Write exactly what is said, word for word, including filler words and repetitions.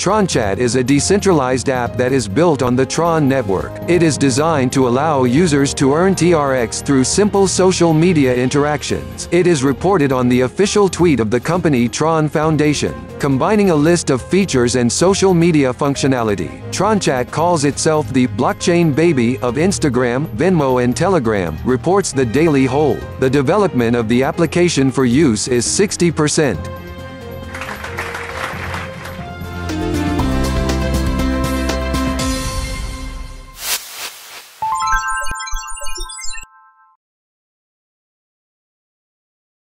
TronChat is a decentralized app that is built on the Tron network. It is designed to allow users to earn T R X through simple social media interactions. It is reported on the official tweet of the company Tron Foundation, combining a list of features and social media functionality. TronChat calls itself the blockchain baby of Instagram, Venmo and Telegram, reports the Daily Hole. The development of the application for use is sixty percent.